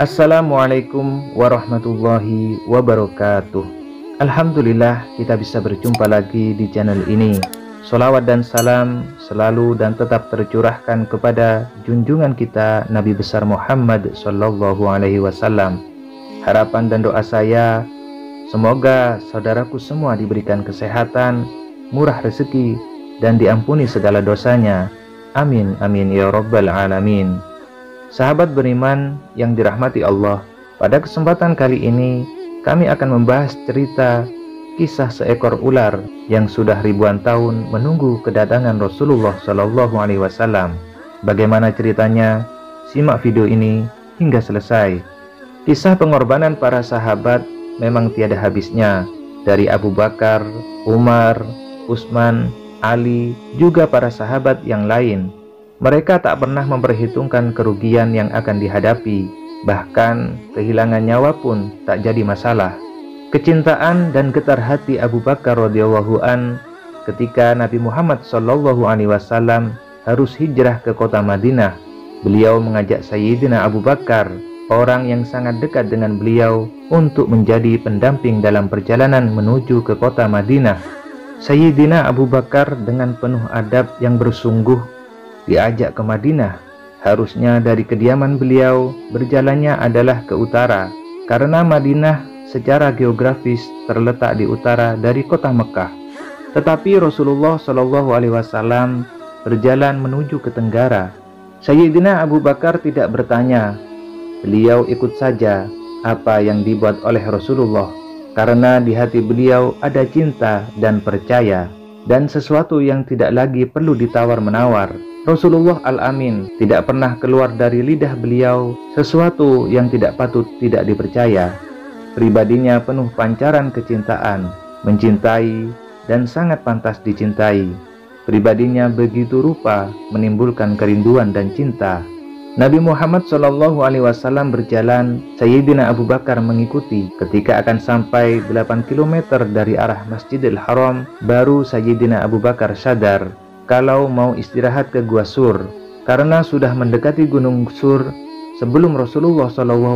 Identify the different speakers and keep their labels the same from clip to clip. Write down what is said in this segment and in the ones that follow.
Speaker 1: Assalamualaikum warahmatullahi wabarakatuh. Alhamdulillah kita bisa berjumpa lagi di channel ini. Sholawat dan salam selalu dan tetap tercurahkan kepada junjungan kita Nabi besar Muhammad Sallallahu Alaihi Wasallam. Harapan dan doa saya, semoga saudaraku semua diberikan kesehatan, murah rezeki, dan diampuni segala dosanya. Amin amin ya rabbal alamin. Sahabat beriman yang dirahmati Allah, pada kesempatan kali ini kami akan membahas cerita kisah seekor ular yang sudah ribuan tahun menunggu kedatangan Rasulullah Shallallahu Alaihi Wasallam. Bagaimana ceritanya? Simak video ini hingga selesai. Kisah pengorbanan para sahabat memang tiada habisnya, dari Abu Bakar, Umar, Utsman, Ali, juga para sahabat yang lain. Mereka tak pernah memperhitungkan kerugian yang akan dihadapi, bahkan kehilangan nyawa pun tak jadi masalah. Kecintaan dan getar hati Abu Bakar radhiyallahu an ketika Nabi Muhammad sallallahu alaihi wasallam harus hijrah ke kota Madinah. Beliau mengajak Sayyidina Abu Bakar, orang yang sangat dekat dengan beliau, untuk menjadi pendamping dalam perjalanan menuju ke kota Madinah. Sayyidina Abu Bakar dengan penuh adab yang bersungguh diajak ke Madinah. Harusnya dari kediaman beliau berjalannya adalah ke utara, karena Madinah secara geografis terletak di utara dari kota Mekah. Tetapi Rasulullah Shallallahu Alaihi Wasallam berjalan menuju ke tenggara. Sayyidina Abu Bakar tidak bertanya, beliau ikut saja apa yang dibuat oleh Rasulullah, karena di hati beliau ada cinta dan percaya, dan sesuatu yang tidak lagi perlu ditawar-menawar. Rasulullah Al-Amin tidak pernah keluar dari lidah beliau sesuatu yang tidak patut tidak dipercaya. Pribadinya penuh pancaran kecintaan, mencintai, dan sangat pantas dicintai. Pribadinya begitu rupa menimbulkan kerinduan dan cinta. Nabi Muhammad SAW berjalan, Sayyidina Abu Bakar mengikuti. Ketika akan sampai 8 km dari arah Masjidil Haram, baru Sayyidina Abu Bakar sadar kalau mau istirahat ke Gua Sur, karena sudah mendekati Gunung Sur. Sebelum Rasulullah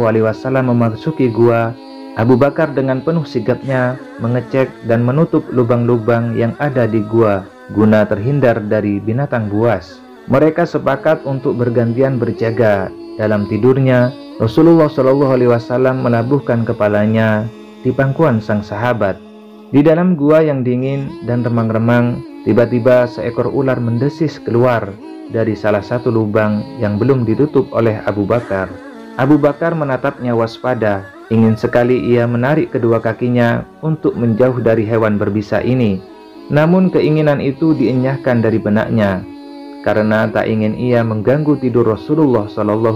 Speaker 1: SAW memasuki gua, Abu Bakar dengan penuh sigapnya mengecek dan menutup lubang-lubang yang ada di gua guna terhindar dari binatang buas. Mereka sepakat untuk bergantian berjaga. Dalam tidurnya, Rasulullah SAW melabuhkan kepalanya di pangkuan sang sahabat. Di dalam gua yang dingin dan remang-remang, tiba-tiba seekor ular mendesis keluar dari salah satu lubang yang belum ditutup oleh Abu Bakar. Abu Bakar menatapnya waspada. Ingin sekali ia menarik kedua kakinya untuk menjauh dari hewan berbisa ini. Namun keinginan itu dienyahkan dari benaknya, karena tak ingin ia mengganggu tidur Rasulullah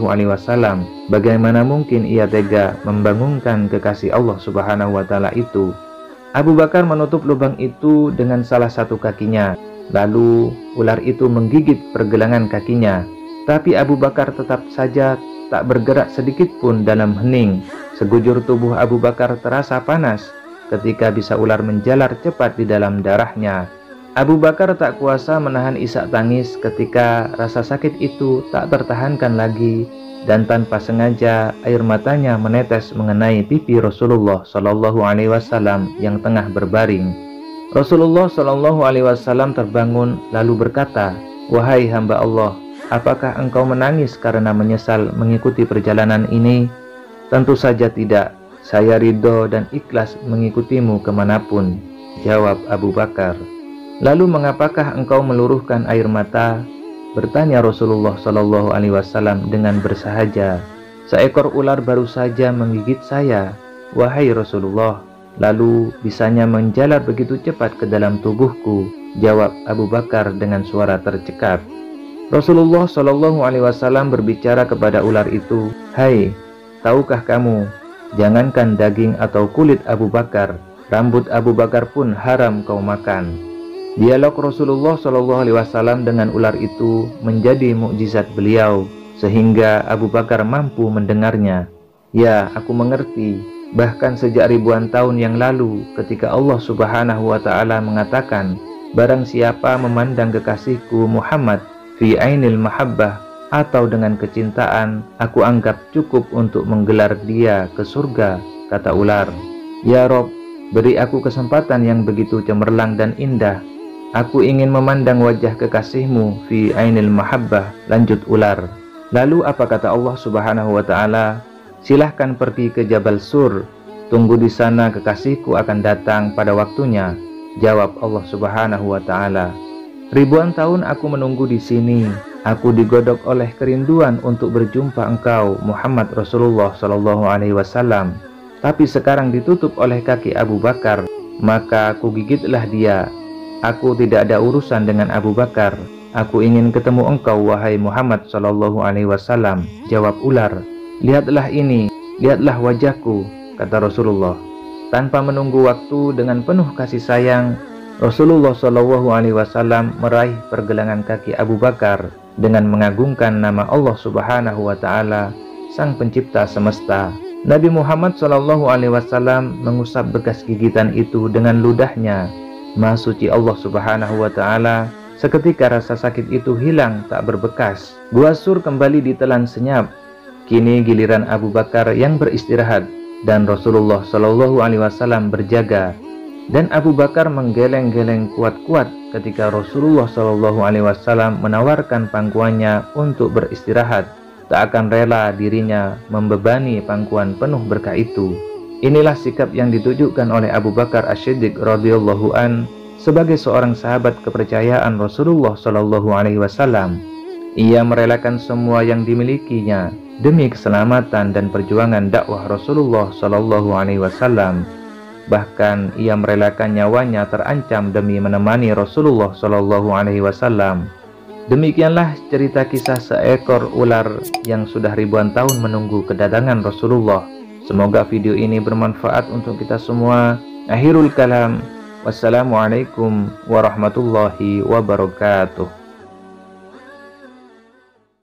Speaker 1: SAW. Bagaimana mungkin ia tega membangunkan kekasih Allah Subhanahu wa Ta'ala itu? Abu Bakar menutup lubang itu dengan salah satu kakinya. Lalu ular itu menggigit pergelangan kakinya. Tapi Abu Bakar tetap saja tak bergerak sedikit pun dalam hening. Sekujur tubuh Abu Bakar terasa panas ketika bisa ular menjalar cepat di dalam darahnya. Abu Bakar tak kuasa menahan isak tangis ketika rasa sakit itu tak tertahankan lagi, dan tanpa sengaja air matanya menetes mengenai pipi Rasulullah Shallallahu Alaihi Wasallam yang tengah berbaring. Rasulullah Shallallahu Alaihi Wasallam terbangun lalu berkata, "Wahai hamba Allah, apakah engkau menangis karena menyesal mengikuti perjalanan ini?" "Tentu saja tidak, saya ridho dan ikhlas mengikutimu kemanapun," jawab Abu Bakar. "Lalu mengapakah engkau meluruhkan air mata?" bertanya Rasulullah Shallallahu Alaihi Wasallam dengan bersahaja. "Seekor ular baru saja menggigit saya, wahai Rasulullah, lalu bisanya menjalar begitu cepat ke dalam tubuhku," jawab Abu Bakar dengan suara tercekat. Rasulullah Shallallahu Alaihi Wasallam berbicara kepada ular itu, "Hai, tahukah kamu, jangankan daging atau kulit Abu Bakar, rambut Abu Bakar pun haram kau makan." Dialog Rasulullah SAW dengan ular itu menjadi mukjizat beliau, sehingga Abu Bakar mampu mendengarnya. "Ya, aku mengerti. Bahkan sejak ribuan tahun yang lalu, ketika Allah Subhanahu wa Ta'ala mengatakan, barang siapa memandang kekasihku Muhammad fi ainil mahabbah, atau dengan kecintaan, aku anggap cukup untuk menggelar dia ke surga, kata ular. Ya Rob, beri aku kesempatan yang begitu cemerlang dan indah. Aku ingin memandang wajah kekasihmu fi ainil mahabbah, lanjut ular. Lalu apa kata Allah Subhanahu wa ta'ala? Silahkan pergi ke Jabal Sur, tunggu di sana kekasihku akan datang pada waktunya, jawab Allah Subhanahu wa ta'ala. Ribuan tahun aku menunggu di sini. Aku digodok oleh kerinduan untuk berjumpa engkau, Muhammad Rasulullah Shallallahu Alaihi Wasallam. Tapi sekarang ditutup oleh kaki Abu Bakar, maka aku gigitlah dia. Aku tidak ada urusan dengan Abu Bakar. Aku ingin ketemu engkau, wahai Muhammad Shallallahu Alaihi Wasallam, jawab ular. Lihatlah ini, lihatlah wajahku, kata Rasulullah. Tanpa menunggu waktu, dengan penuh kasih sayang, Rasulullah Shallallahu Alaihi Wasallam meraih pergelangan kaki Abu Bakar dengan mengagungkan nama Allah Subhanahu wa ta'ala, sang pencipta semesta. Nabi Muhammad Shallallahu Alaihi Wasallam mengusap bekas gigitan itu dengan ludahnya. Maha suci Allah Subhanahu wa ta'ala, seketika rasa sakit itu hilang tak berbekas. Gua Sur kembali ditelan senyap. Kini giliran Abu Bakar yang beristirahat dan Rasulullah Shallallahu Alaihi Wasallam berjaga. Dan Abu Bakar menggeleng-geleng kuat-kuat ketika Rasulullah Shallallahu Alaihi Wasallam menawarkan pangkuannya untuk beristirahat. Tak akan rela dirinya membebani pangkuan penuh berkah itu. Inilah sikap yang ditujukan oleh Abu Bakar As-Siddiq radhiyallahu an sebagai seorang sahabat kepercayaan Rasulullah Shallallahu Alaihi Wasallam. Ia merelakan semua yang dimilikinya demi keselamatan dan perjuangan dakwah Rasulullah Shallallahu Alaihi Wasallam. Bahkan ia merelakan nyawanya terancam demi menemani Rasulullah Shallallahu Alaihi Wasallam. Demikianlah cerita kisah seekor ular yang sudah ribuan tahun menunggu kedatangan Rasulullah. Semoga video ini bermanfaat untuk kita semua. Akhirul kalam, wassalamualaikum warahmatullahi wabarakatuh.